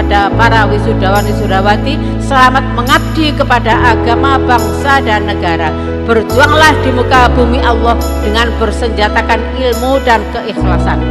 kepada para wisudawan-wisudawati, selamat mengabdi kepada agama, bangsa, dan negara. Berjuanglah di muka bumi Allah dengan bersenjatakan ilmu dan keikhlasan.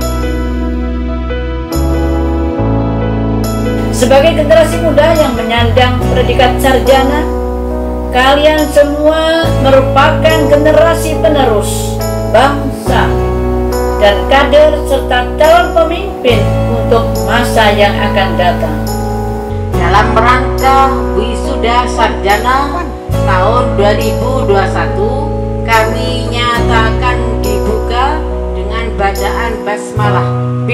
Sebagai generasi muda yang menyandang predikat sarjana, kalian semua merupakan generasi penerus bangsa dan kader serta calon pemimpin untuk masa yang akan datang. Dalam rangka Wisuda Sarjana tahun 2021, kami nyatakan dibuka dengan bacaan basmalah.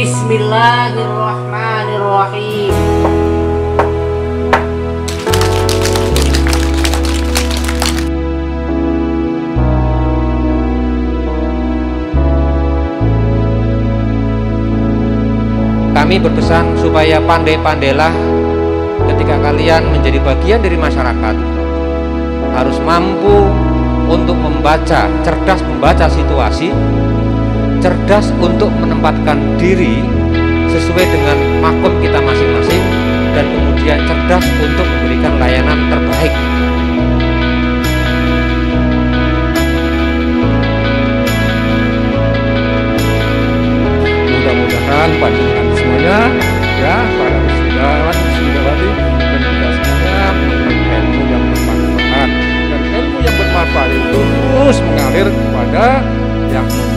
Bismillahirrahmanirrahim. Kami berpesan supaya pandai-pandailah ketika kalian menjadi bagian dari masyarakat, harus mampu untuk membaca, cerdas membaca situasi, cerdas untuk menempatkan diri sesuai dengan makom kita masing-masing, dan kemudian cerdas untuk memberikan layanan terbaik. Mudah-mudahan panjenengan semuanya, ya, para wisudawan, wisudawati, dan kita semuanya memberikan ilmu yang bermanfaat, dan ilmu yang bermanfaat itu terus mengalir kepada yang